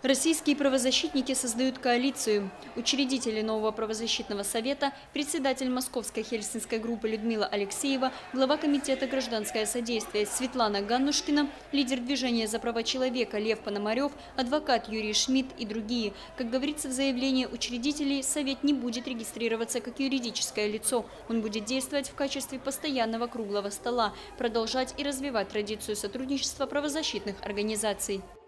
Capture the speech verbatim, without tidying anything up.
Российские правозащитники создают коалицию. Учредители нового правозащитного совета, председатель Московской хельсинской группы Людмила Алексеева, глава комитета «Гражданское содействие» Светлана Ганнушкина, лидер движения за права человека Лев Пономарев, адвокат Юрий Шмидт и другие. Как говорится в заявлении учредителей, совет не будет регистрироваться как юридическое лицо. Он будет действовать в качестве постоянного круглого стола, продолжать и развивать традицию сотрудничества правозащитных организаций.